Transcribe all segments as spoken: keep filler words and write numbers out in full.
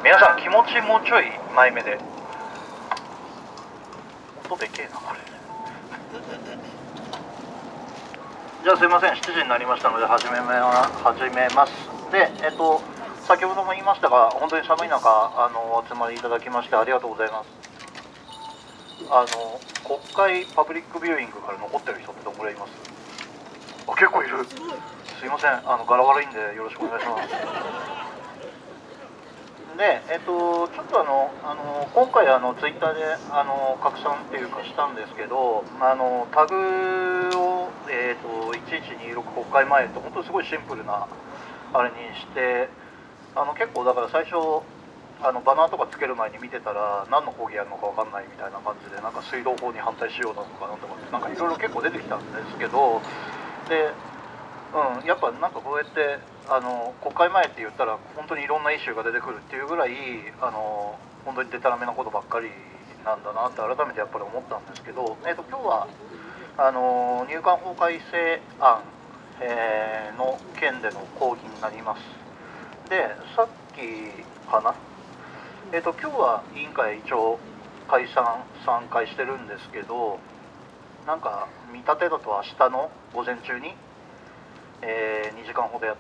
皆さん気持ちもうちょい前目で。音でけえなこれ。じゃあすいません、しちじになりましたので始め始めます。で、えっと先ほども言いましたが、本当に寒い中あのお集まりいただきましてありがとうございます。あの国会パブリックビューイングから残ってる人ってどのぐらいいます？あ、結構いる。すいません、あの柄悪いんでよろしくお願いします。で、えっと、ちょっとあの、あの今回あのツイッターであの拡散っていうかしたんですけど、あのタグを、えっと、いちいちにろく国会前って本当にすごいシンプルなあれにして、あの結構だから最初あのバナーとかつける前に見てたら何の抗議やるのか分かんないみたいな感じで、なんか水道法に反対しようだとかなんとかってなんかいろいろ結構出てきたんですけど、で、うん、やっぱなんかこうやってあの国会前って言ったら本当にいろんなイシューが出てくるっていうぐらいあの本当にデタラメなことばっかりなんだなって改めてやっぱり思ったんですけど、えー、と今日はあの入管法改正案、えーの件での講義になります。で、さっきかな、えー、と今日は委員会一応解散参回してるんですけど、なんか見立てだと明日の午前中にえー、にじかんほどやって、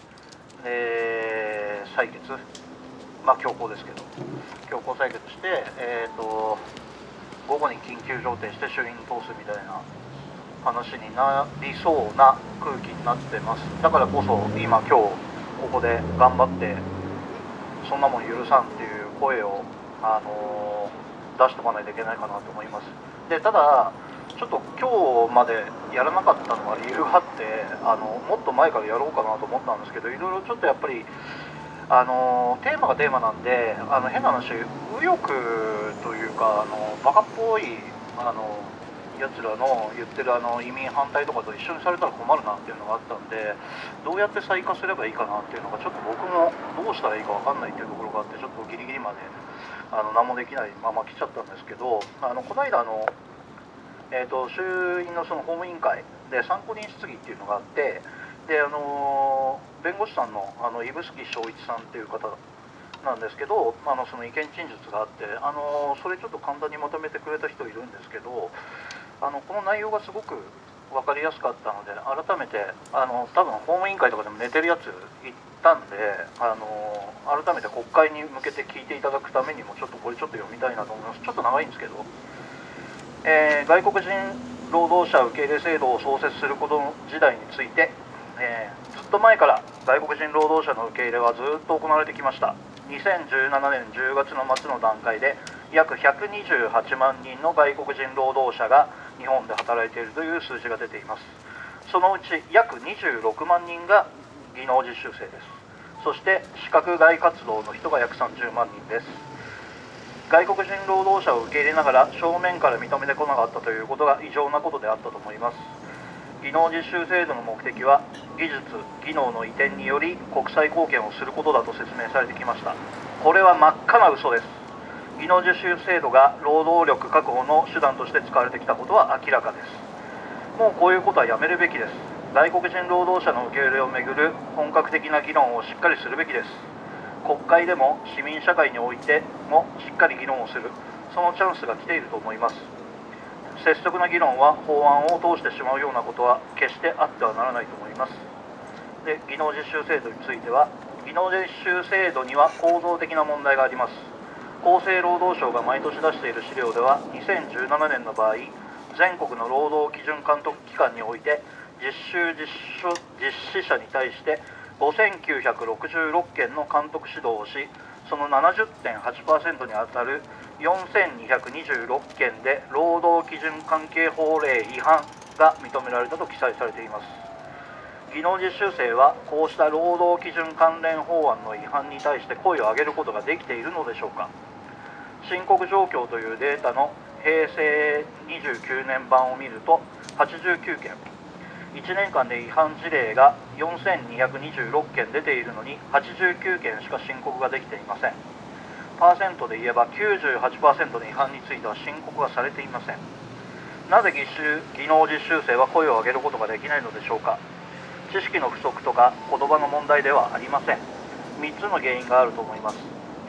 えー、採決、まあ強行ですけど強行採決して、えー、と午後に緊急上程して衆院に通すみたいな話になりそうな空気になってます。だからこそ今今日ここで頑張ってそんなもん許さんっていう声を、あのー、出しとかないといけないかなと思います。で、ただちょっと今日までやらなかったのは理由があって、あのもっと前からやろうかなと思ったんですけど、いろいろちょっとやっぱりあのテーマがテーマなんで、あの変な話、右翼というかあのバカっぽいあのやつらの言ってるあの移民反対とかと一緒にされたら困るなっていうのがあったんで、どうやって再化すればいいかなっていうのがちょっと僕もどうしたらいいか分かんないっていうところがあって、ちょっとギリギリまであの何もできないまま来ちゃったんですけど、あのこの間あのえー、と衆院のその法務委員会で参考人質疑っていうのがあって、で、あのー、弁護士さんのあの指宿正一さんっていう方なんですけど、あのその意見陳述があって、あのー、それちょっと簡単にまとめてくれた人いるんですけど、あのこの内容がすごく分かりやすかったので、改めてあの多分法務委員会とかでも寝てるやついたんで、あのー、改めて国会に向けて聞いていただくためにもちょっとこれちょっと読みたいなと思います。ちょっと長いんですけど。えー、外国人労働者受け入れ制度を創設することの時代について、えー、ずっと前から外国人労働者の受け入れはずっと行われてきました。にせんじゅうななねんじゅうがつの末の段階で約ひゃくにじゅうはちまんにんの外国人労働者が日本で働いているという数字が出ています。そのうち約にじゅうろくまんにんが技能実習生です。そして資格外活動の人が約さんじゅうまんにんです。外国人労働者を受け入れながら正面から認めてこなかったということが異常なことであったと思います。技能実習制度の目的は技術・技能の移転により国際貢献をすることだと説明されてきました。これは真っ赤な嘘です。技能実習制度が労働力確保の手段として使われてきたことは明らかです。もうこういうことはやめるべきです。外国人労働者の受け入れをめぐる本格的な議論をしっかりするべきです。国会でも市民社会においてもしっかり議論をする、そのチャンスが来ていると思います。拙速な議論は法案を通してしまうようなことは決してあってはならないと思います。で、技能実習制度については、技能実習制度には構造的な問題があります。厚生労働省が毎年出している資料では、にせんじゅうななねんの場合、全国の労働基準監督機関において実習実施者に対してごせんきゅうひゃくろくじゅうろっけんの監督指導をし、その ななじゅってんはちパーセント にあたるよんせんにひゃくにじゅうろっけんで労働基準関係法令違反が認められたと記載されています。技能実習生はこうした労働基準関連法案の違反に対して声を上げることができているのでしょうか。申告状況というデータの平成にじゅうきゅうねん版を見るとはちじゅうきゅうけん、いちねんかんで違反事例がよんせんにひゃくにじゅうろっけん出ているのにはちじゅうきゅうけんしか申告ができていません。パーセントで言えば きゅうじゅうはちパーセント の違反については申告がされていません。なぜ技習技能実習生は声を上げることができないのでしょうか。知識の不足とか言葉の問題ではありません。みっつの原因があると思います。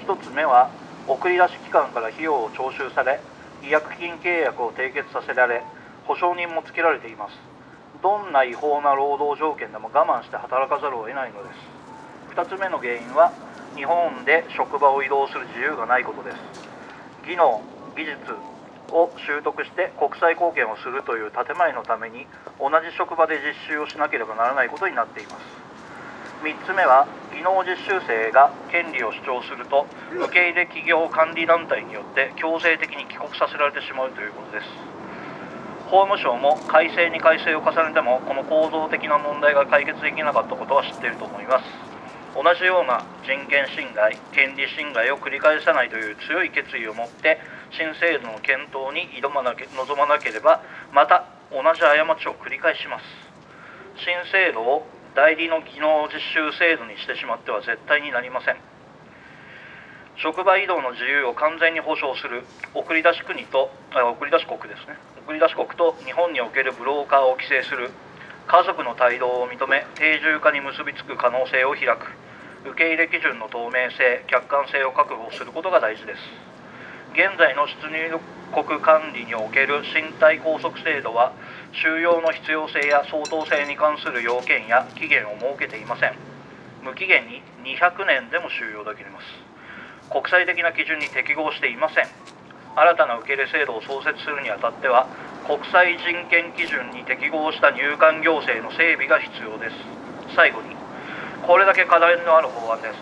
ひとつめは送り出し機関から費用を徴収され、違約金契約を締結させられ、保証人もつけられています。どんな違法な労働条件でも我慢して働かざるを得ないのです。ふたつめの原因は、日本で職場を移動する自由がないことです。技能、技術を習得して国際貢献をするという建前のために、同じ職場で実習をしなければならないことになっています。みっつめは、技能実習生が権利を主張すると、受け入れ企業管理団体によって強制的に帰国させられてしまうということです。法務省も改正に改正を重ねても、この構造的な問題が解決できなかったことは知っていると思います。同じような人権侵害、権利侵害を繰り返さないという強い決意を持って、新制度の検討に挑まなけ臨まなければ、また同じ過ちを繰り返します。新制度を代理の技能実習制度にしてしまっては絶対になりません。職場移動の自由を完全に保障する送り出し国とあ送り出し国ですね送り出し国と日本におけるブローカーを規制する、家族の帯同を認め定住化に結びつく可能性を開く、受け入れ基準の透明性、客観性を確保することが大事です。現在の出入国管理における身体拘束制度は、収容の必要性や相当性に関する要件や期限を設けていません。無期限ににひゃくねんでも収容できます。国際的な基準に適合していません。新たな受け入れ制度を創設するにあたっては、国際人権基準に適合した入管行政の整備が必要です。最後に、これだけ課題のある法案です。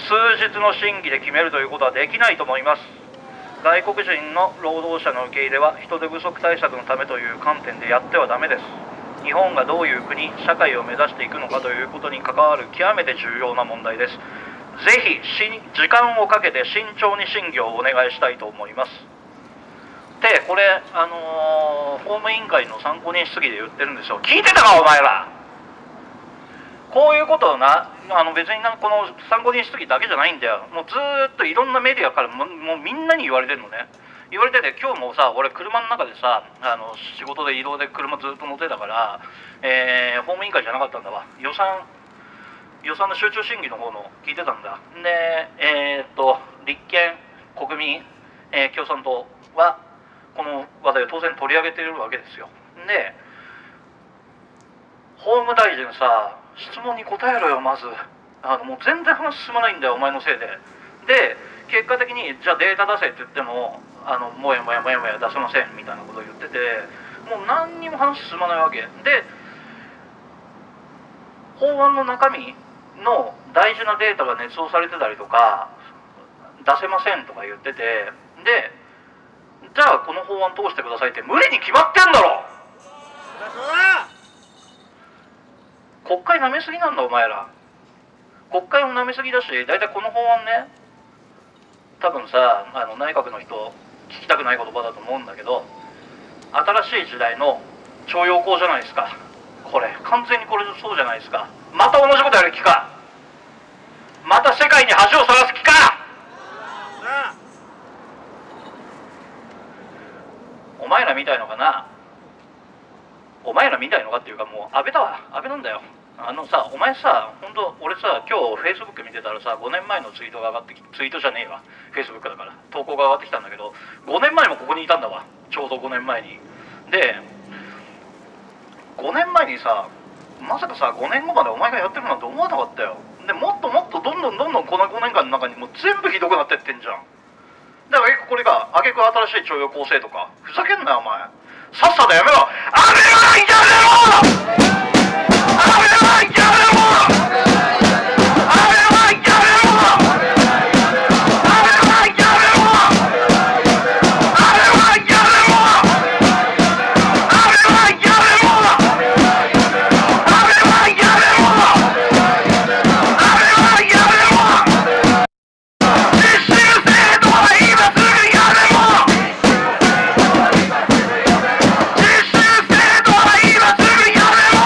数日の審議で決めるということはできないと思います。外国人の労働者の受け入れは人手不足対策のためという観点でやってはダメです。日本がどういう国、社会を目指していくのかということに関わる極めて重要な問題です。ぜひ時間をかけて慎重に審議をお願いしたいと思います。で、これ、あのー、法務委員会の参考人質疑で言ってるんですよ。聞いてたか、お前ら。こういうことをな、あの別にな、この参考人質疑だけじゃないんだよ。もうずーっといろんなメディアからも、もうみんなに言われてるのね。言われてて、今日もさ、俺車の中でさ、あの仕事で移動で車ずっと乗ってたから、えー、法務委員会じゃなかったんだわ。予算、予算の集中審議の方の聞いてたんだ。で、えー、っと、立憲、国民、えー、共産党は、この話題を当然取り上げているわけですよ。で、法務大臣さ、質問に答えろよ、まず。あのもう全然話進まないんだよ、お前のせいで。で、結果的に、じゃあデータ出せって言っても、あのもやもやもやもや出せませんみたいなことを言ってて、もう何にも話進まないわけで、法案の中身の大事なデータが捏造されてたりとか、出せませんとか言ってて、で、じゃあこの法案通してくださいって無理に決まってんだろ。国会なめすぎなんだ、お前ら。国会もなめすぎだし、大体この法案ね、多分さ、あの内閣の人聞きたくない言葉だと思うんだけど、新しい時代の徴用工じゃないですか。これ完全にこれそうじゃないですか。また同じことやる気か。また世界に恥をさらす気か。お前らみたいのかな。お前らみたいのかっていうか、もう安倍だわ。安倍なんだよ。あのさ、お前さ、本当俺さ、今日フェイスブック見てたらさ、ごねんまえのツイートが上がってきて、ツイートじゃねえわ、フェイスブックだから投稿が上がってきたんだけど、ごねんまえもここにいたんだわ。ちょうどごねんまえに。で、ごねんまえにさ、まさかさ、ごねんごまでお前がやってるなんて思わなかったよ。で、もっともっとどんどんどんどんこのごねんかんの中にもう全部ひどくなってってんじゃん。だからこれが挙句新しい徴用工制とか、ふざけんなよお前。さっさとやめろ。安倍はやめろ。安倍はやめろ。やめろ。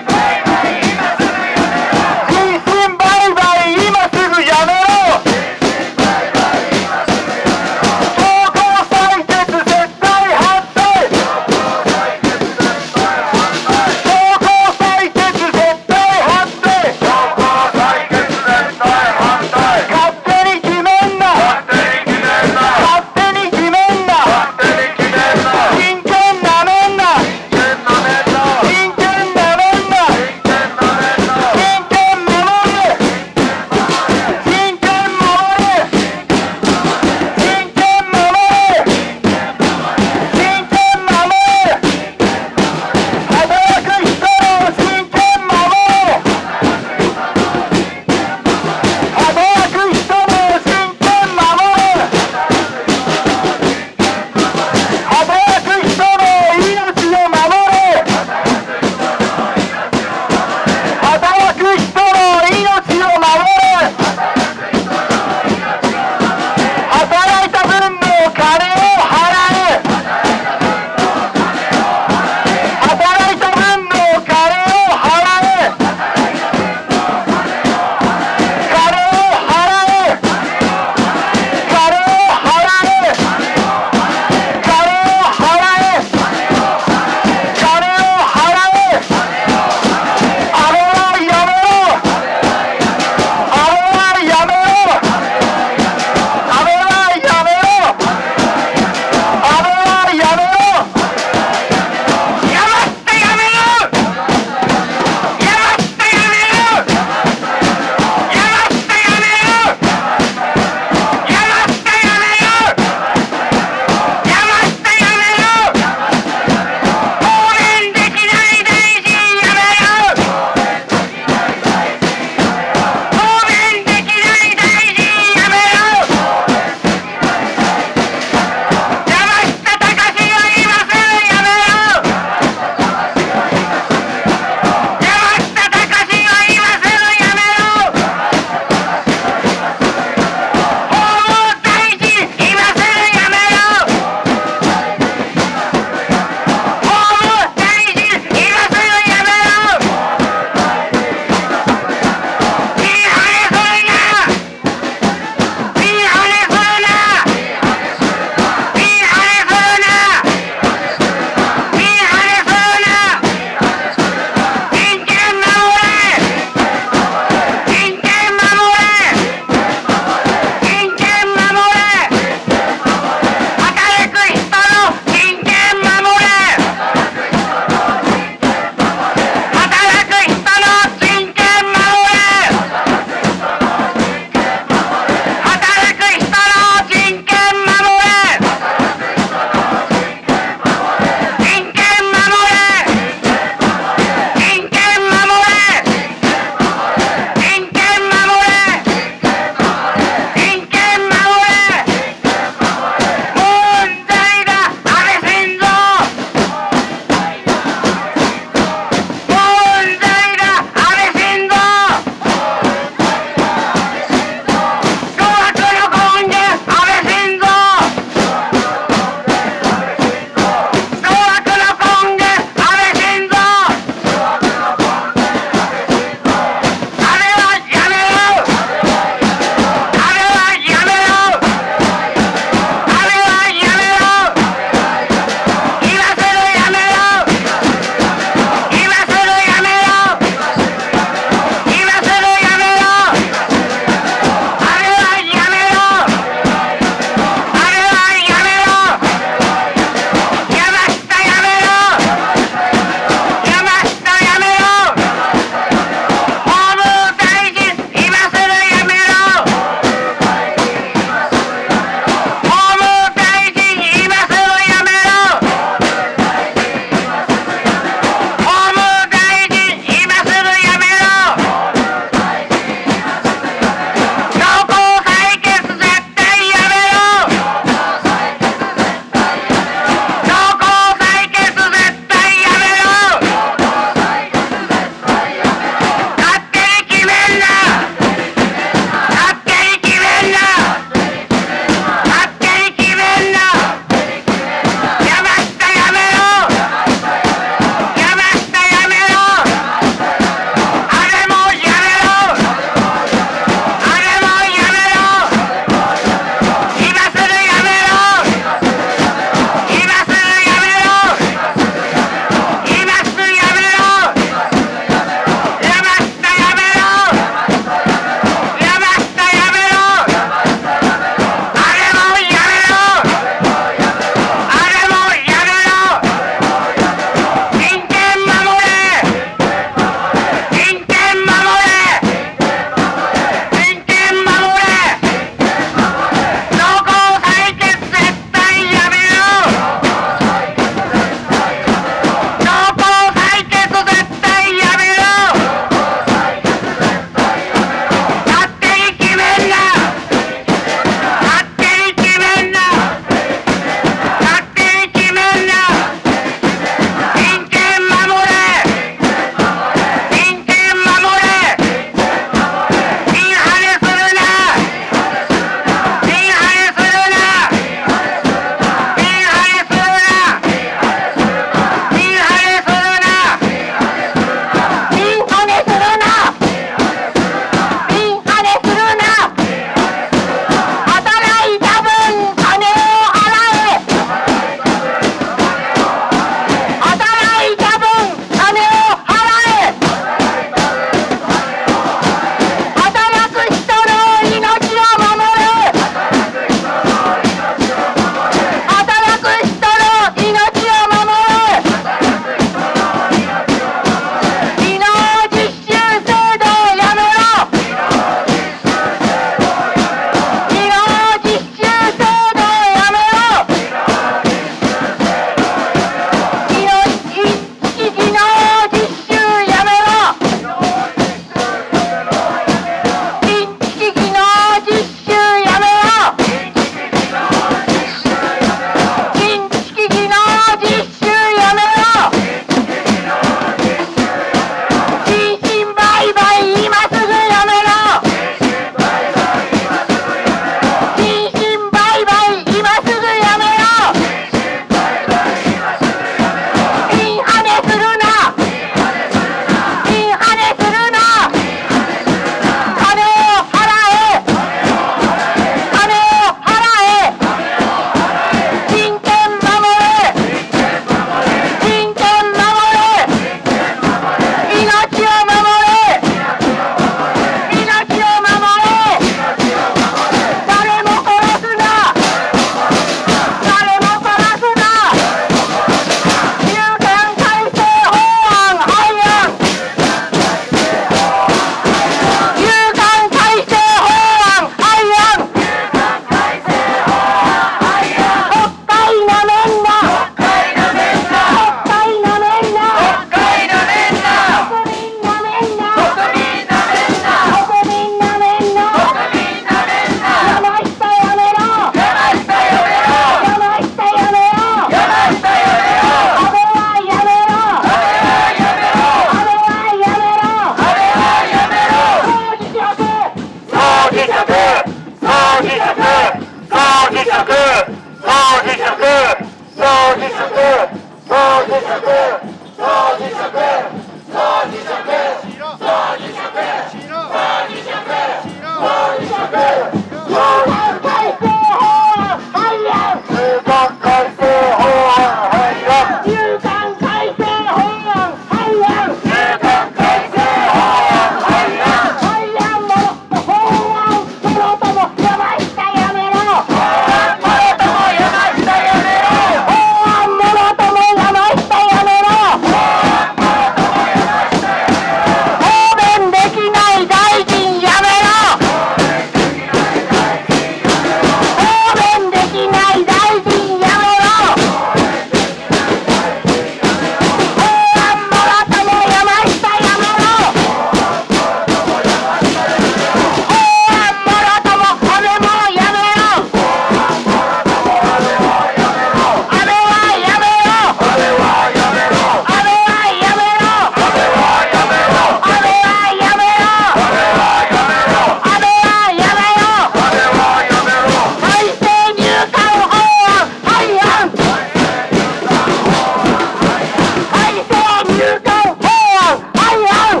入管法案廃案。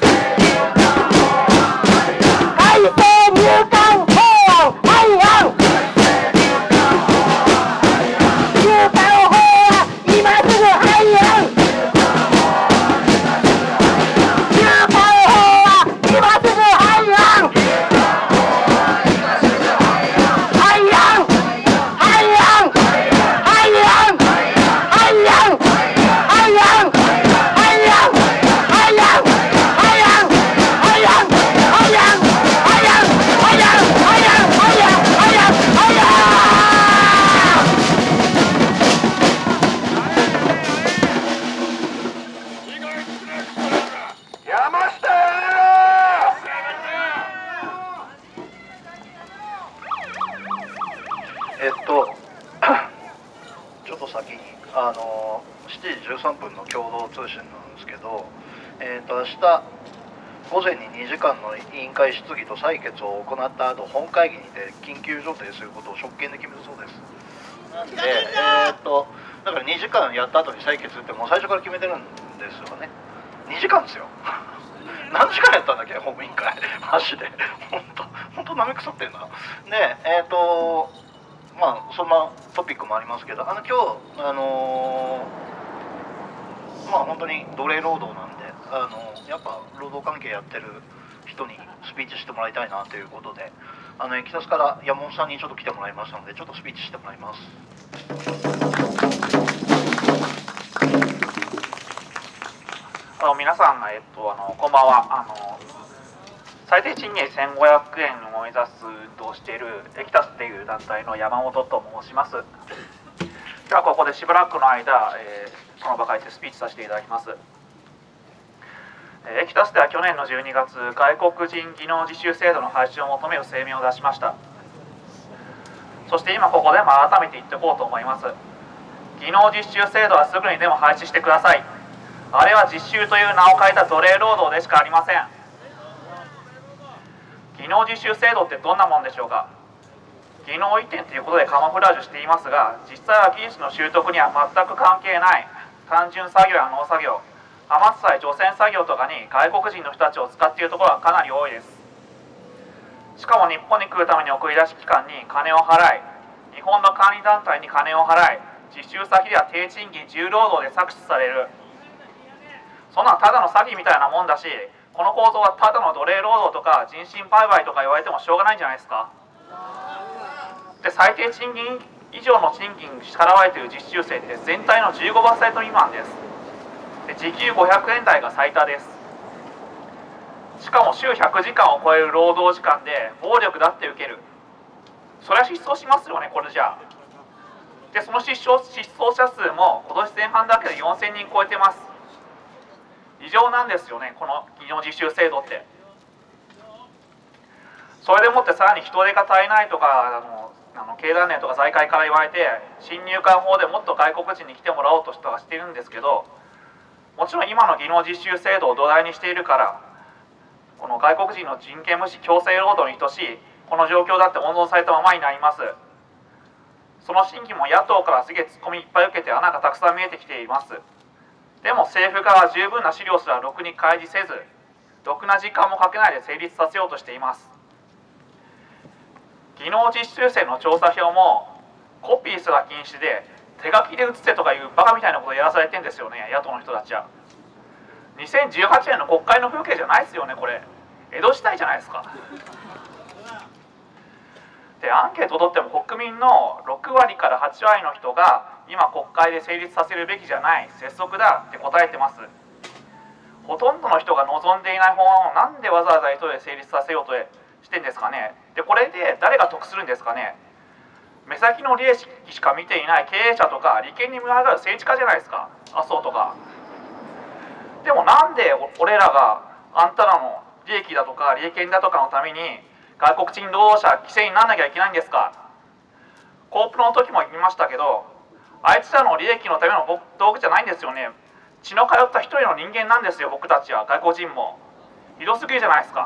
改正入管法案廃案。入管法は今すぐ廃案。入管法は今すぐ廃案。廃案廃案廃案廃案廃案廃案廃案廃案廃案廃案廃案廃案廃案廃案廃案廃案。山下えっとちょっと先にあのしちじじゅうさんぷんの共同通信なんですけど、えっと明日午前ににじかんの委員会質疑と採決を行った後、本会議にて緊急状態することを職権で決めたそうです。なんで、えっとだからにじかんやった後に採決ってもう最初から決めてるんですよね。にじかんですよ。何時間やったんだっけ、法務委員会。マジで本当本当なめくさってんな。でえっとまあそんなトピックもありますけど、あの今日あのー、まあ本当に奴隷労働なんで、あのー、やっぱ労働関係やってる人にスピーチしてもらいたいなということで、あのエキサスから山本さんにちょっと来てもらいましたので、ちょっとスピーチしてもらいます。 あの皆さん、えっと、あのこんばんは。あの最低賃金せんごひゃくえんを目指す運動をしているエキタスっていう団体の山本と申します。ではここでしばらくの間、えー、その場会でスピーチさせていただきます。エキタスでは去年のじゅうにがつ、外国人技能実習制度の廃止を求める声明を出しました。そして今ここでも改めて言っておこうと思います。技能実習制度はすぐにでも廃止してください。あれは実習という名を変えた奴隷労働でしかありません。技能実習制度ってどんなもんでしょうか。技能移転ということでカモフラージュしていますが、実際は技術の習得には全く関係ない単純作業や農作業、余った際除染作業とかに外国人の人たちを使っているところがかなり多いです。しかも日本に来るために送り出し機関に金を払い、日本の管理団体に金を払い、実習先では低賃金重労働で搾取される。そんなのただの詐欺みたいなもんだし、この構造はただの奴隷労働とか人身売買とか言われてもしょうがないんじゃないですか。で、最低賃金以上の賃金支払われている実習生って全体の じゅうごパーセント 未満です。で、時給ごひゃくえん台が最多です。しかも週ひゃくじかんを超える労働時間で暴力だって受ける。それは失踪しますよね、これじゃあ。で、その失踪、失踪者数も今年前半だけでよんせんにん超えてます。異常なんですよね、この技能実習制度って。それでもってさらに人手が足りないとか、あのあの経団連とか財界から言われて、新入管法でもっと外国人に来てもらおうとはしているんですけど、もちろん今の技能実習制度を土台にしているから、この外国人の人権無視、強制労働に等しいこの状況だって温存されたままになります。その審議も野党からすげえツッコミいっぱい受けて穴がたくさん見えてきています。でも政府側は十分な資料すらろくに開示せず、ろくな時間もかけないで成立させようとしています。技能実習生の調査票もコピーすら禁止で、手書きで写せとかいうバカみたいなことをやらされてるんですよね、野党の人たちは。にせんじゅうはちねんの国会の風景じゃないですよね、これ。江戸時代じゃないですか。で、アンケートを取っても国民のろくわりからはちわりの人が今国会で成立させるべきじゃない、拙速だって答えてます。ほとんどの人が望んでいない法案をなんでわざわざ急いで成立させようとしてんですかね。で、これで誰が得するんですかね。目先の利益しか見ていない経営者とか利権に群がる政治家じゃないですか、麻生とか。でもなんで俺らがあんたらの利益だとか利権だとかのために外国人労働者規制にならなきゃいけないんですか。コープの時も言いましたけど、あいつらの利益のための道具じゃないんですよね。血の通った一人の人間なんですよ、僕たちは。外国人もひどすぎるじゃないですか。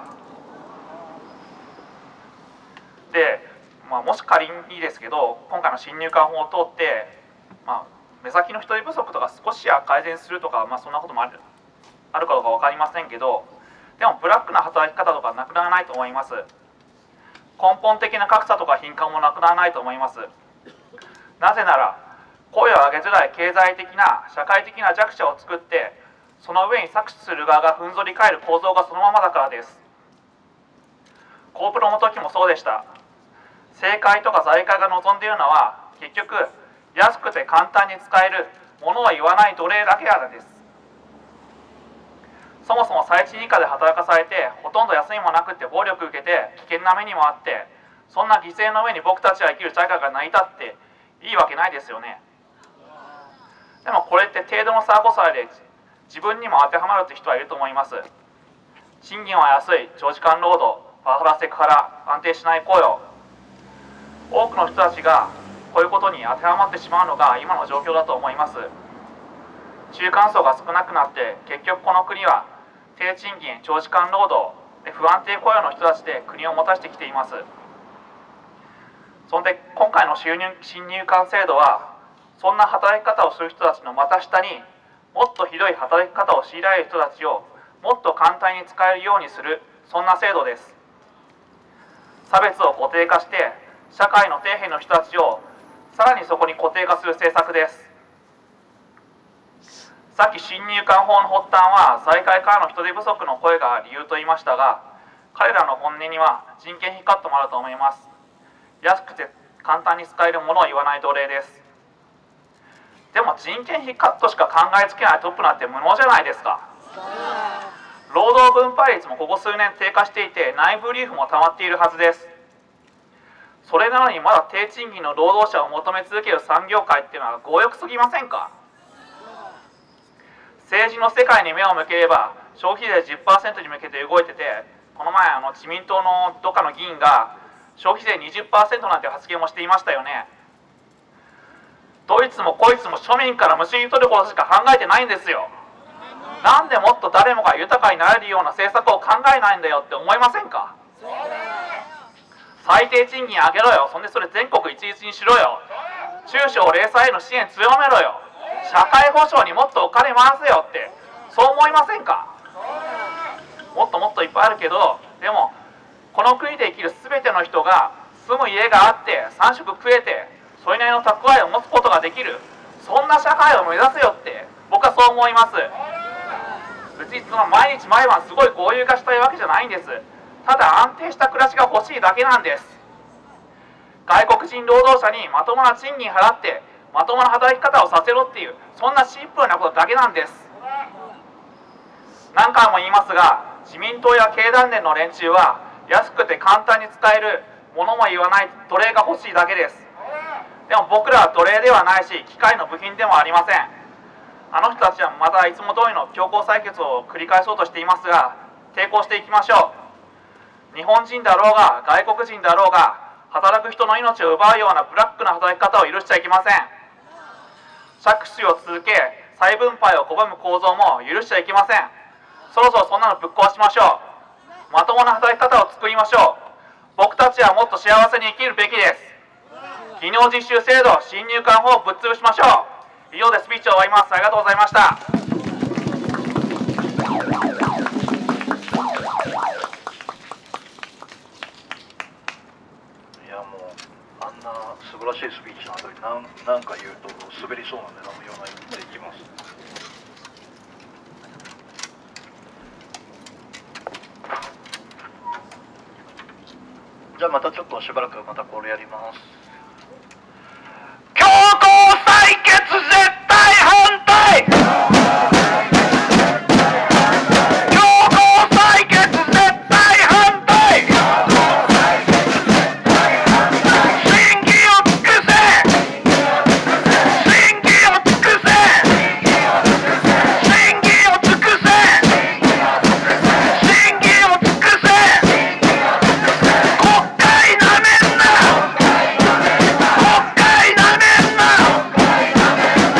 で、まあ、もし仮にですけど、今回の新入管法を通って、まあ、 目先の人手不足とか少しは改善するとか、まあ、そんなこともあるあるかどうか分かりませんけど、でもブラックな働き方とかなくならないと思います。根本的な格差とか貧困もなくならないと思います。なぜなら声を上げづらい経済的な社会的な弱者を作って、その上に搾取する側がふんぞり返る構造がそのままだからです。コープロの時もそうでした。政界とか財界が望んでいるのは結局安くて簡単に使えるものを言わない奴隷だけなんです。そもそも最賃以下で働かされて、ほとんど休みもなくって暴力受けて危険な目にもあって、そんな犠牲の上に僕たちは生きる社会が成り立っていいわけないですよね。でもこれって程度の差こそあれで自分にも当てはまるって人はいると思います。賃金は安い、長時間労働、パワハラセクハラ、安定しない雇用、多くの人たちがこういうことに当てはまってしまうのが今の状況だと思います。中間層が少なくなって結局この国は低賃金、長時間労働で不安定雇用の人たちで国を持たせてきています。そんで今回の収入新入管制度はそんな働き方をする人たちのまた下にもっとひどい働き方を強いられる人たちをもっと簡単に使えるようにする、そんな制度です。差別を固定化して社会の底辺の人たちをさらにそこに固定化する政策です。さっき新入管法の発端は財界からの人手不足の声が理由と言いましたが、彼らの本音には人権非カットもあると思います。安くて簡単に使えるものを言わない奴隷です。でも人権非カットしか考えつけないトップなんて無能じゃないですか。労働分配率もここ数年低下していて、内部留保も溜まっているはずです。それなのにまだ低賃金の労働者を求め続ける産業界っていうのは強欲すぎませんか。政治の世界に目を向ければ消費税 じゅっパーセント に向けて動いてて、この前あの自民党のどっかの議員が消費税 にじゅっパーセント なんて発言もしていましたよね。どいつもこいつも庶民からむしり取ることしか考えてないんですよ。なんでもっと誰もが豊かになれるような政策を考えないんだよって思いませんか。最低賃金上げろよ、そんでそれ全国一律にしろよ、中小零細への支援強めろよ、社会保障にもっとお金回せよって、そう思いませんか。もっともっといっぱいあるけど、でもこの国で生きる全ての人が住む家があってさん食食えてそれなりの蓄えを持つことができる、そんな社会を目指せよって僕はそう思います。別にその毎日毎晩すごい豪遊化したいわけじゃないんです。ただ安定した暮らしが欲しいだけなんです。外国人労働者にまともな賃金払ってまともな働き方をさせろっていう、そんなシンプルなことだけなんです。何回も言いますが、自民党や経団連の連中は安くて簡単に使えるものも言わない奴隷が欲しいだけです。でも僕らは奴隷ではないし機械の部品でもありません。あの人たちはまたいつも通りの強行採決を繰り返そうとしていますが、抵抗していきましょう。日本人だろうが外国人だろうが、働く人の命を奪うようなブラックな働き方を許しちゃいけません。搾取を続け再分配を拒む構造も許しちゃいけません。そろそろそんなのぶっ壊しましょう。まともな働き方を作りましょう。僕たちはもっと幸せに生きるべきです。技能実習制度、新入管法をぶっ潰しましょう。以上でスピーチを終わります。ありがとうございました。 いやもうあんな素晴らしいスピーチの後に何何か言うと滑りそうなんで何も言わないでいきます。じゃあまたちょっとしばらくまたこれやります。強行採決絶対反対。強行採決絶対反対。審議を尽くせ。審議を尽くせ。審議を尽くせ。審議を尽くせ。なめんな。国会なめんな。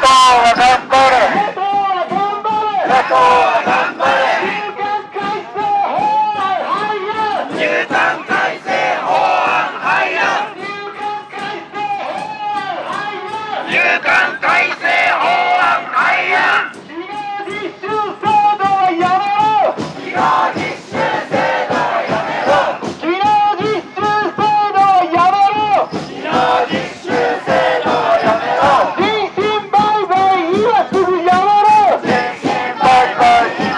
は頑張れ。 野党は頑張れ。入管改正法案廃案。入管改正法案廃案。 技能実習制度はやめろ。 技能実習制度はやめろ。 技能実習制度はやめろ。 技能実習制度はやめろ。 人身売買今すぐやめろ。 人身売買今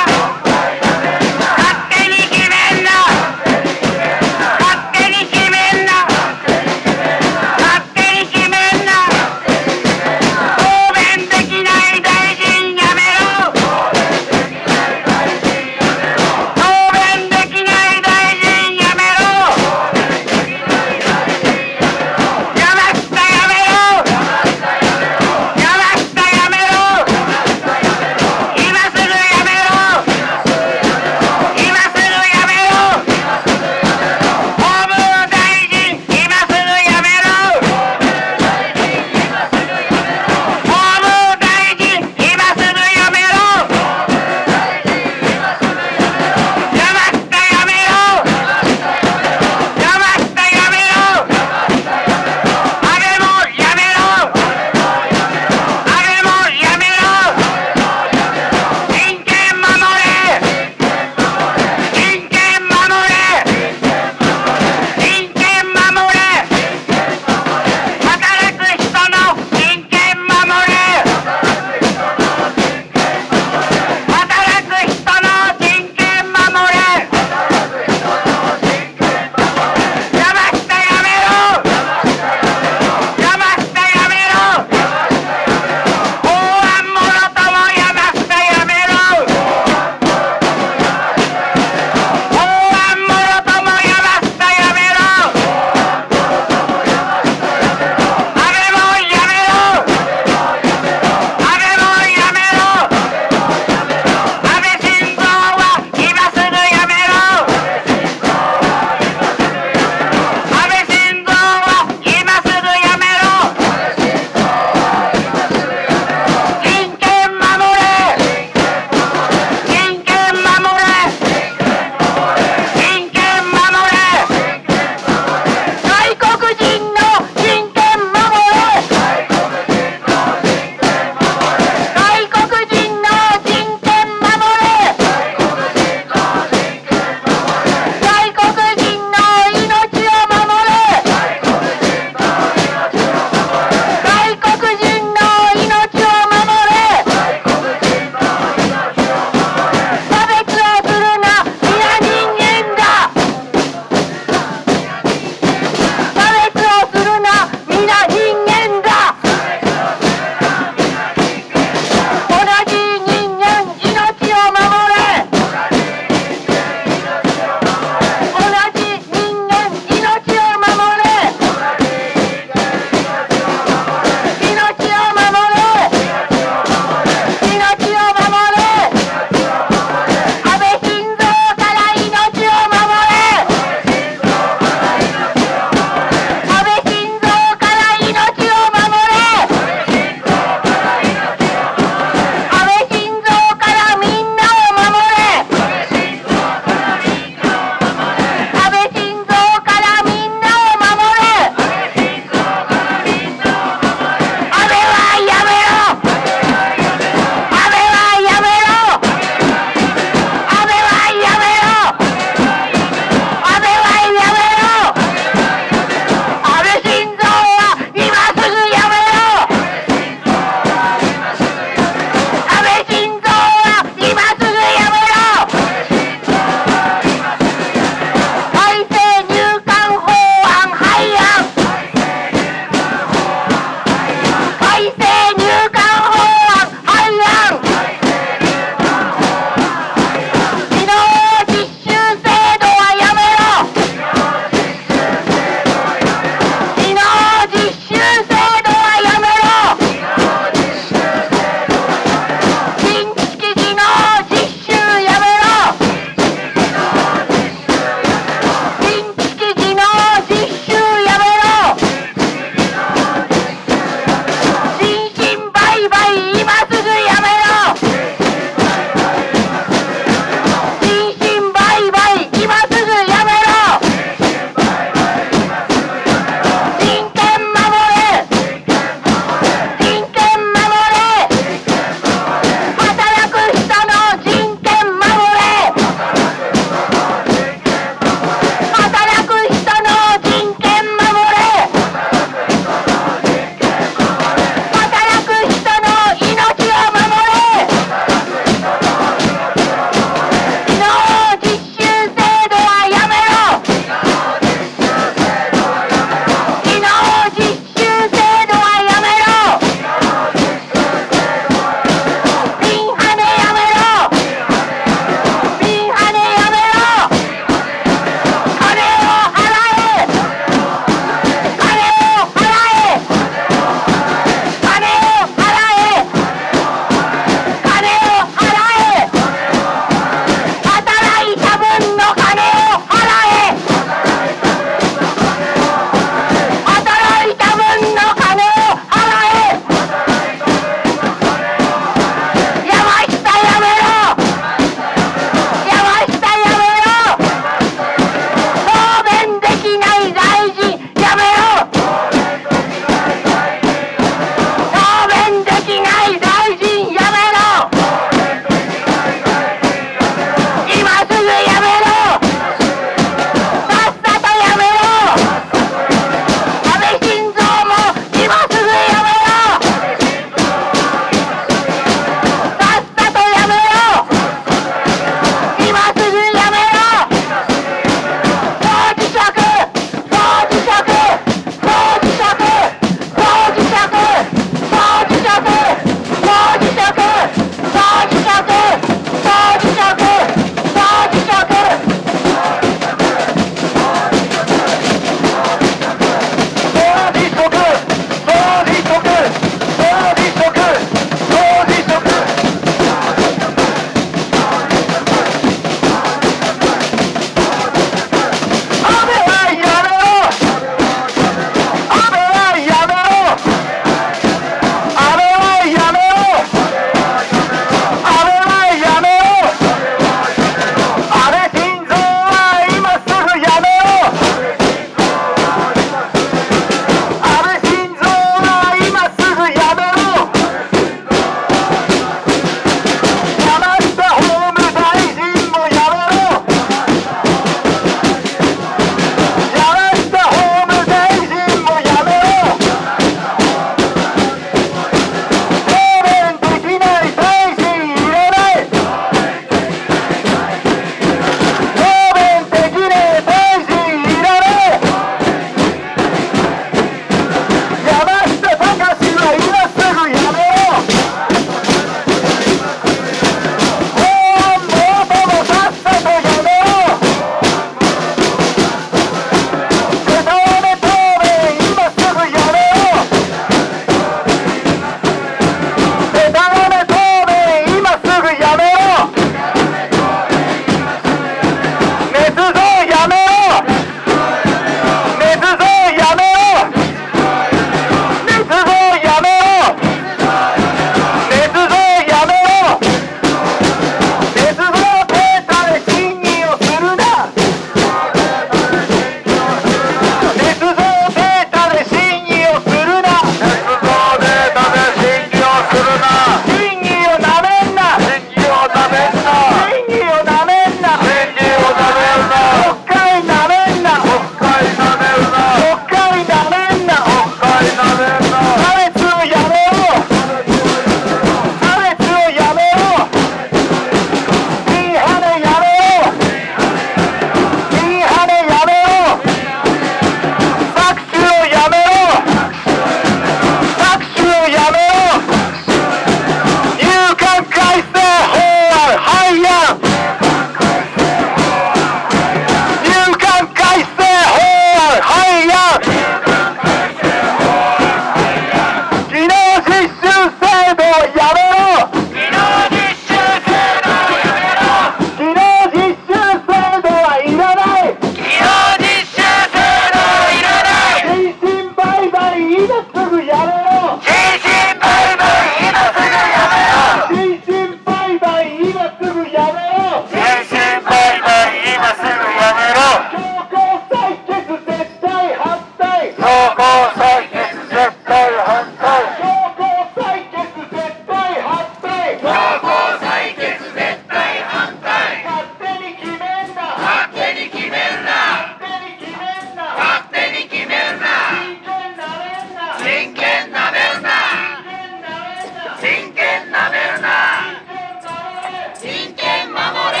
すぐやめろ。 人身売買今すぐやめろ。 人身売買今すぐやめろ。 人身売買今すぐやめろ。 強行採決絶対反対。 強行採決絶対反対。 強行採決絶対反対。 強行採決絶対反対。 勝手に決めんな。 勝手に決めんな。 勝手に決めんな。 勝手に決めんな。 人権なめんな。 人権なめるな。人権守れ。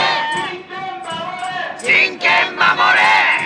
人権守れ。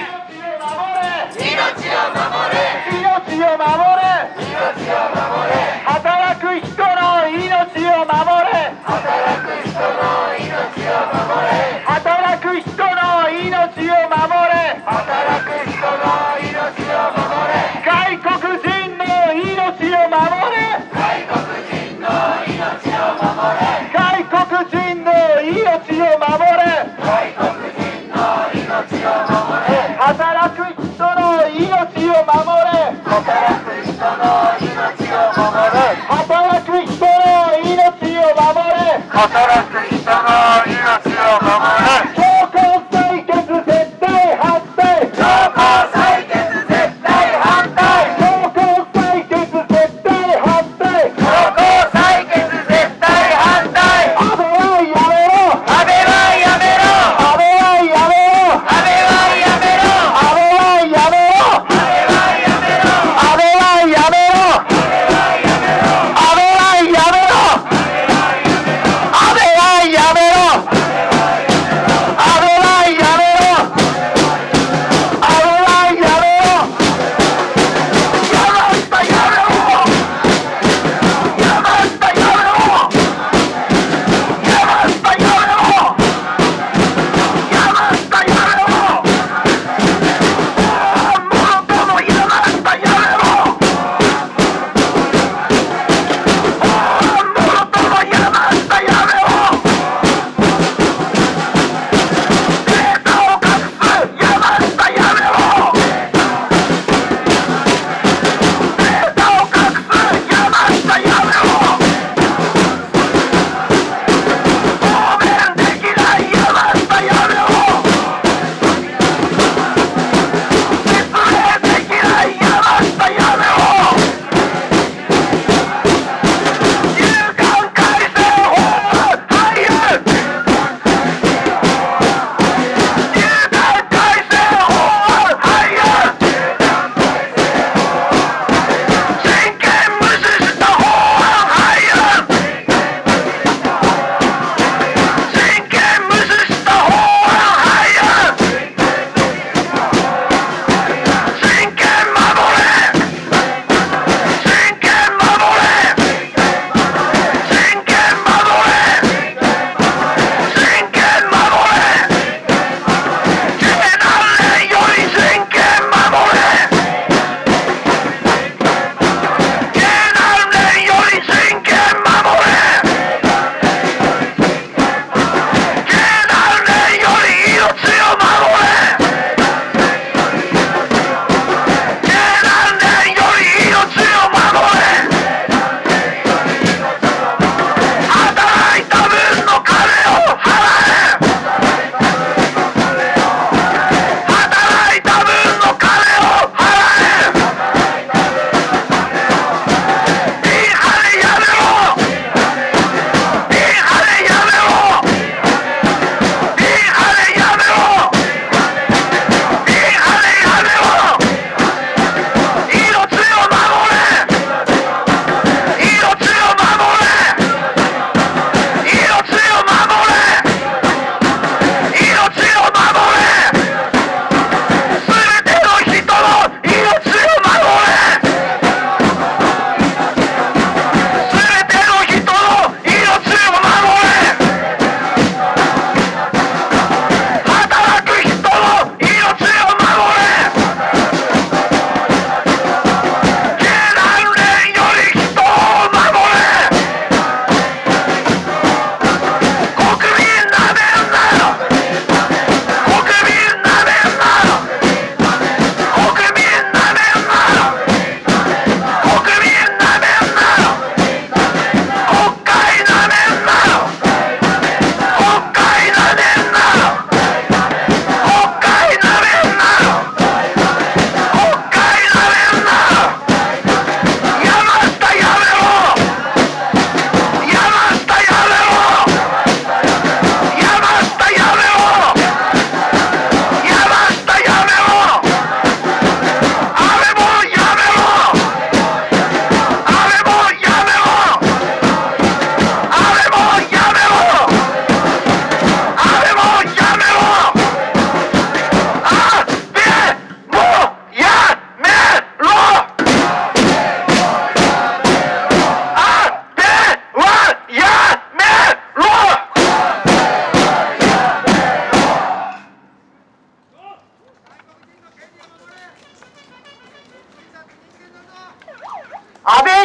命を守れ。 命を守れ。 命を守れ。 働く人の命を守れ。 働く人の命を守れ。 働く人の命を守れ。 働く人の命を守れ。 外国人の命を守れ。 外国人の命を守れ。 外国人の命を守れ。 外国人の命を守れ。 働く人の命を守れ。 働く人の命を守れ。 働く人の命を守れ。 働く人の命を守れ。 強行採決絶対反対。 強行採決絶対反対。 強行採決絶対反対。 強行採決絶対反対。 安倍はやめろ。 安倍はやめろ。 安倍はやめろ。 安倍はやめろ。 安倍はやめろ。 安倍はやめろ。 安倍はやめろ。 安倍はやめろ。 安倍はやめろ。安倍は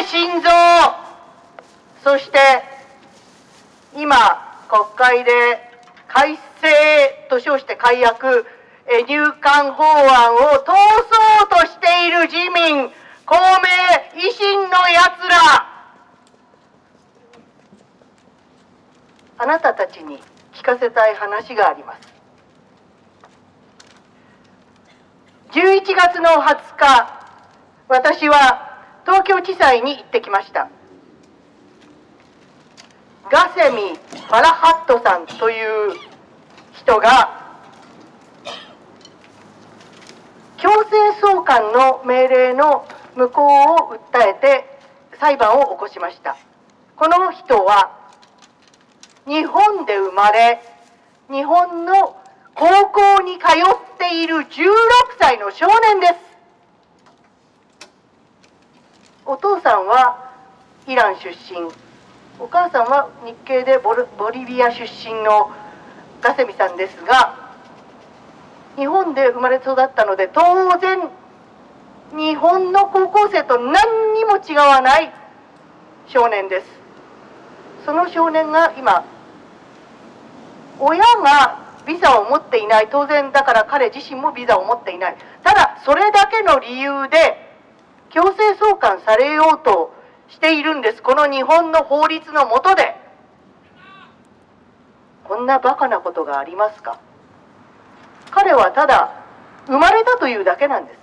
晋三、そして今国会で改正と称して改悪、え入管法案を通そうとしている自民、公明、維新のやつら、あなたたちに聞かせたい話があります。じゅういちがつのはつか、私は東京地裁に行ってきました。ガセミ・ファラハットさんという人が強制送還の命令の無効を訴えて裁判を起こしました。この人は日本で生まれ、日本の高校に通っているじゅうろくさいの少年です。お父さんはイラン出身、お母さんは日系でボルボリビア出身のガセミさんですが、日本で生まれ育ったので当然日本の高校生と何にも違わない少年です。その少年が今、親がビザを持っていない、当然だから彼自身もビザを持っていない、ただそれだけの理由で強制送還されようとしているんです。この日本の法律の下で。こんなバカなことがありますか。彼はただ生まれたというだけなんです。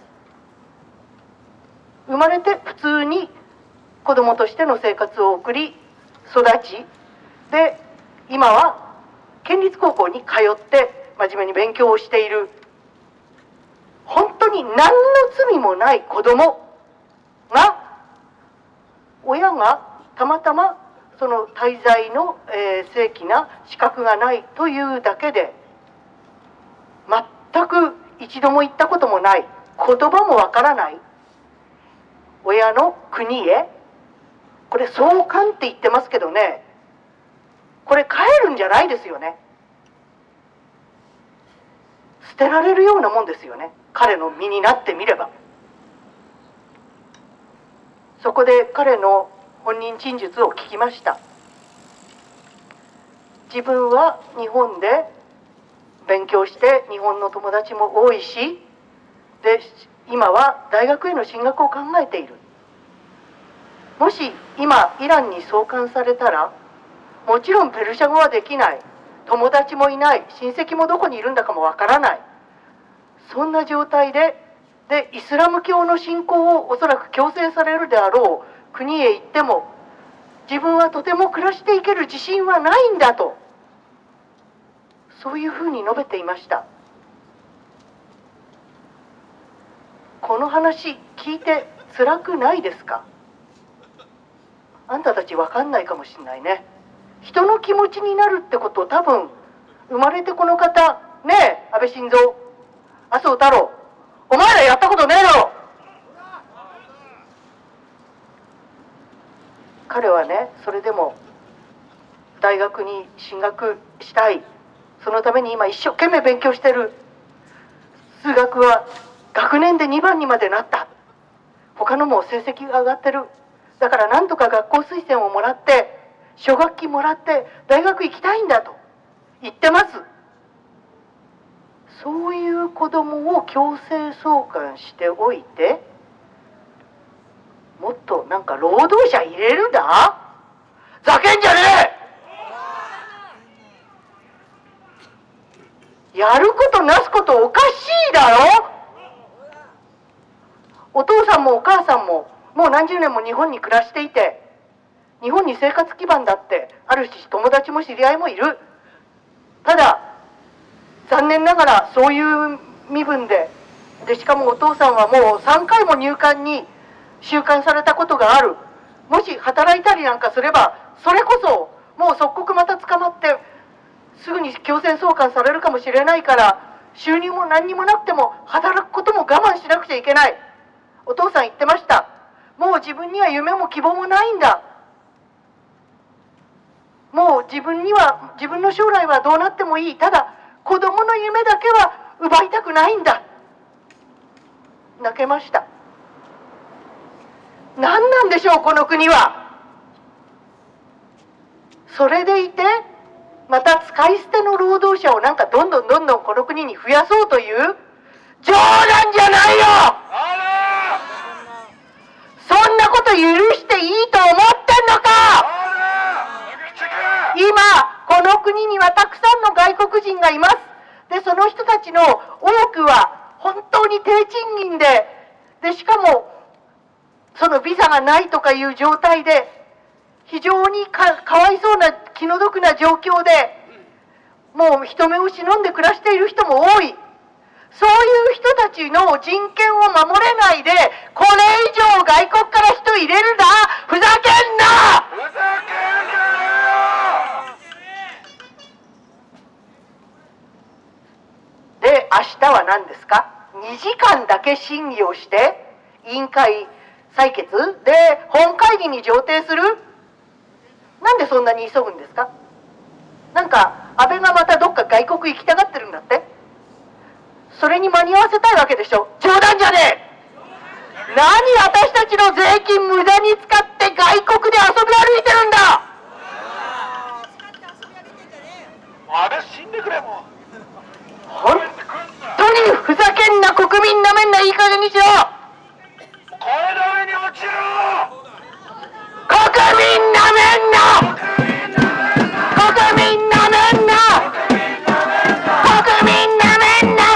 生まれて普通に子供としての生活を送り育ち、で今は県立高校に通って真面目に勉強をしている、本当に何の罪もない子供が、親がたまたまその滞在の、えー、正規な資格がないというだけで、全く一度も行ったこともない、言葉もわからない親の国へ、これ送還って言ってますけどね、これ帰るんじゃないですよね。捨てられるようなもんですよね、彼の身になってみれば。そこで彼の本人陳述を聞きました。自分は日本で勉強して日本の友達も多いし、で今は大学への進学を考えている。もし今イランに送還されたら、もちろんペルシャ語はできない、友達もいない、親戚もどこにいるんだかもわからない、そんな状態ででイスラム教の信仰をおそらく強制されるであろう国へ行っても、自分はとても暮らしていける自信はないんだと、そういうふうに述べていました。この話聞いて辛くないですか。あんたたち分かんないかもしれないね。人の気持ちになるってことを多分生まれてこの方ねえ、安倍晋三、麻生太郎、お前らやったことねえだろ。彼はね、それでも大学に進学したい、そのために今一生懸命勉強してる。数学は学年でにばんにまでなった、他のも成績が上がってる、だからなんとか学校推薦をもらって奨学金もらって大学行きたいんだと言ってます。そういう子供を強制送還しておいて、もっとなんか労働者入れるだ、ざけんじゃねえ。やることなすことおかしいだろ。お父さんもお母さんももう何十年も日本に暮らしていて、日本に生活基盤だってあるし、友達も知り合いもいる。ただ残念ながらそういう身分で、でしかもお父さんはもうさんかいも入管に収監されたことがある。もし働いたりなんかすれば、それこそもう即刻また捕まってすぐに強制送還されるかもしれないから、収入も何にもなくても働くことも我慢しなくちゃいけない。お父さん言ってました。もう自分には夢も希望もないんだ。もう自分には、自分の将来はどうなってもいい。ただ子供の夢だけは奪いたくないんだ。泣けました。 何なんでしょうこの国は。それでいてまた使い捨ての労働者をなんかどんどんどんどんこの国に増やそうという冗談じゃないよ。そんなこと許していいと思ってんのか。今この国にはたくさんの外国人がいます。でその人たちの多くは本当に低賃金で、でしかもそのビザがないとかいう状態で非常に か, かわいそうな気の毒な状況でもう人目を忍んで暮らしている人も多い。そういう人たちの人権を守れないでこれ以上外国から人入れるな。ふざけんな。 ふざけんなよ。 で明日は何ですか。にじかんだけ審議をして委員会採決で本会議に上呈する。なんでそんなに急ぐんですか。なんか安倍がまたどっか外国行きたがってるんだって。それに間に合わせたいわけでしょ。冗談じゃねえ。何私たちの税金無駄に使って外国で遊び歩いてるんだ。 安倍死んでくれ。もう本当にふざけんな。国民なめんな。いい加減にしろ。 これの上に落ちろ。 国民なめんな。国民なめんな。国民なめんな。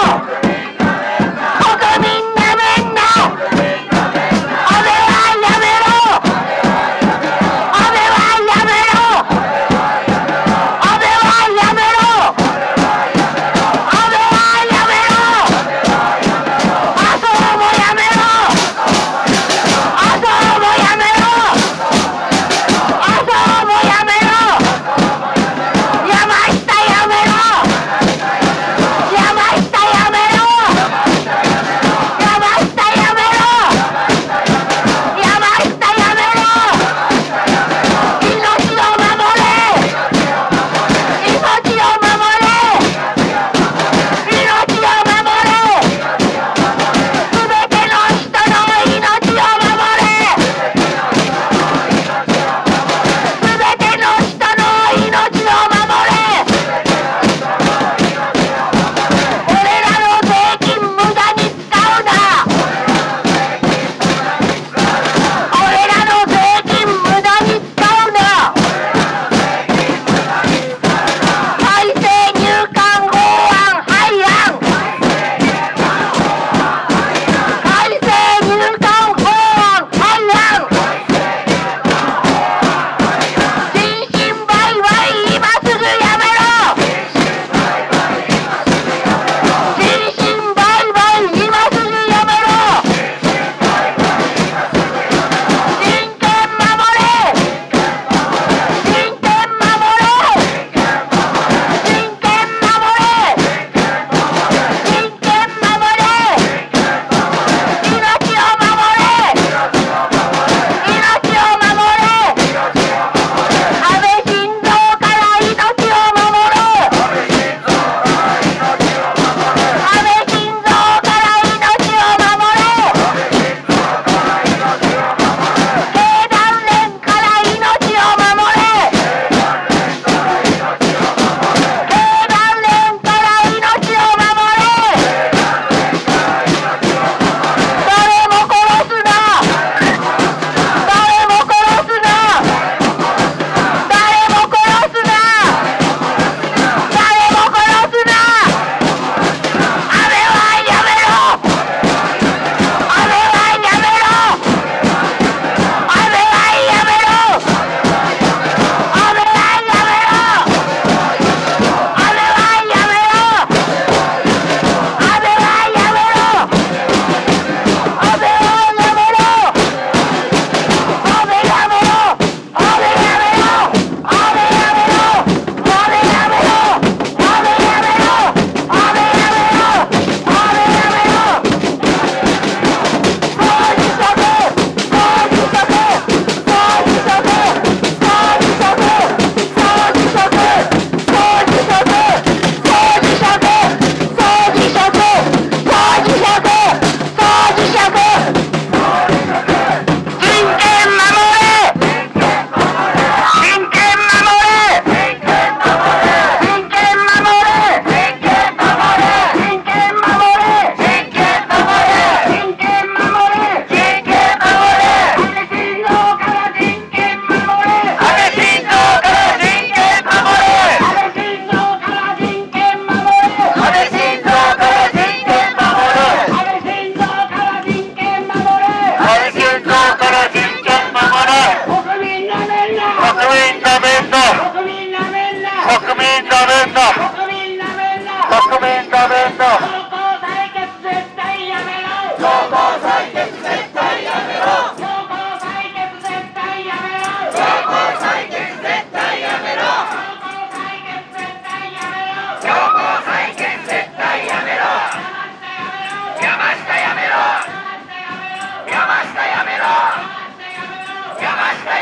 国民なめんな。安倍はやめろ。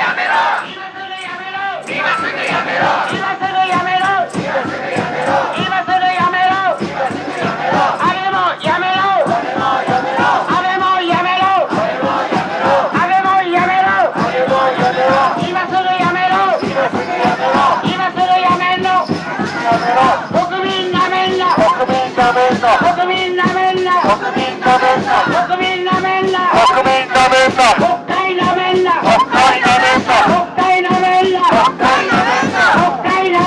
国会なめんな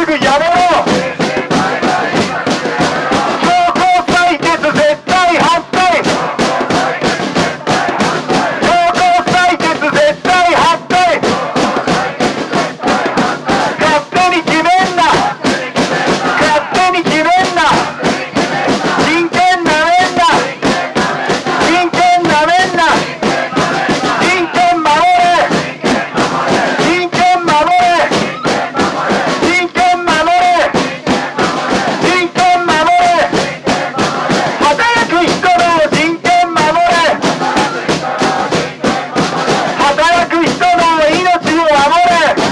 ぐやめろ。強行採決絶対反対。強行採決絶対反対。勝手に決めんな。勝手に決めんな。人権なめんな。人権なめんな。人権守れ。人権守れ。人権守れ。人権守れ。働く人の人権守れ。働く人の命を守れ。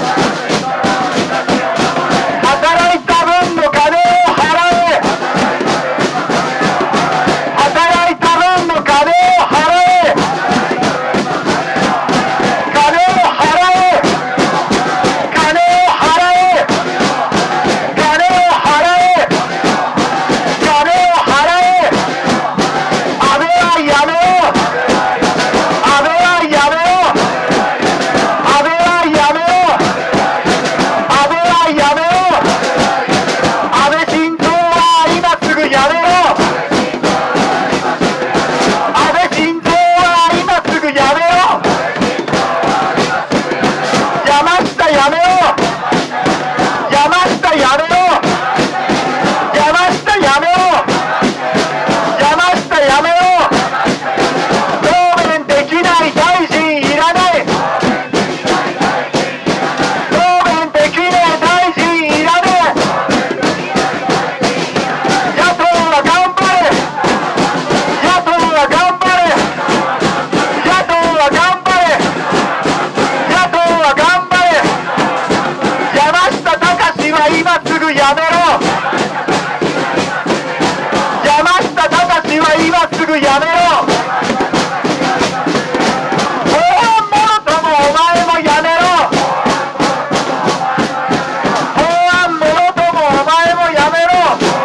働いた分の金を払え。働いた分の金を払え。金を払え。金を払え。金を払え。金を払え。安倍はやめろ。安倍はやめろ。安倍はやめろ。安倍はやめろ。安倍晋三は今すぐやめろ。安倍晋三は今すぐやめろ。山下やめろ。山下やめろ。山下やめろ。山下やめろ。答弁できない大臣いらない。答弁できない大臣いらない。野党は頑張れ。野党は頑張れ。野党は頑張れ。野党は頑張れ。山下隆は今すぐやめろ。山下隆は今すぐやめろ。法案もろともお前もやめろ。法案もろともお前もやめろ。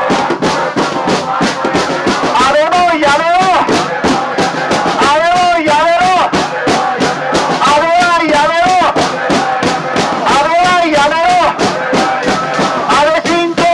あれもやめろ。あれもやめろ。あれはやめろ。あれはやめろ。安倍晋三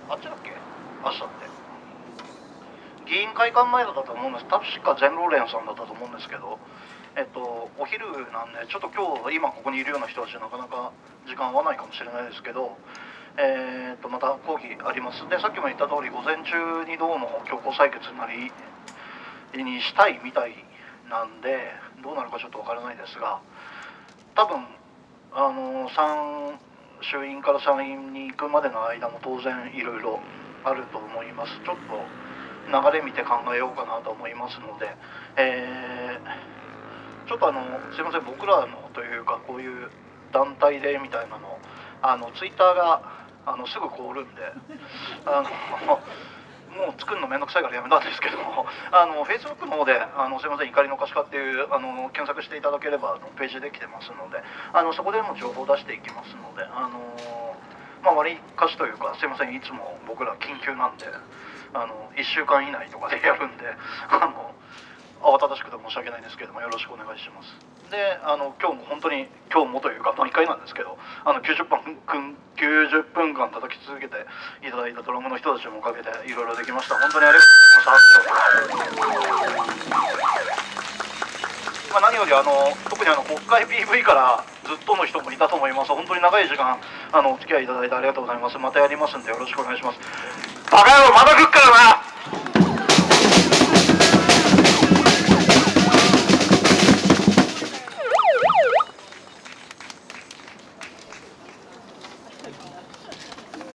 あっちだっけ明日って議員会館前だったと思うんです。確か全ローレンさんだったと思うんですけど、えっとお昼なんでちょっと今日今ここにいるような人たちなかなか時間合わないかもしれないですけど、えー、っとまた講義あります。でさっきも言った通り午前中にどうも強行採決なりにしたいみたいなんでどうなるかちょっとわからないですが、多分あの参衆院から参院に行くまでの間も当然いろいろあると思います。ちょっと流れ見て考えようかなと思いますので、えー、ちょっとあのすいません、僕らのというかこういう団体でみたいなのあのツイッターがあのすぐ凍るんであのもう作るのめんどくさいからやめたんですけども、あの Facebook の方であのすいません怒りの可視化っていうあの検索していただければあのページできてますので、あのそこでも情報を出していきますので、あのまあ割りかしというかすいません、いつも僕ら緊急なんであのいっしゅうかん以内とかでやるんであの慌ただしくて申し訳ないんですけどもよろしくお願いします。であの今日も本当に今日もというか毎回なんですけどあのきゅうじゅっぷんきゅうじゅっぷんかん叩き続けていただいたドラムの人たちのおかげでいろいろできました。本当にありがとうございました。まあ、何よりあの特にあの国会 ピーブイ からずっとの人もいたと思います。本当に長い時間あのお付き合いいただいてありがとうございます。またやりますんでよろしくお願いします。バカ野郎また来っからな。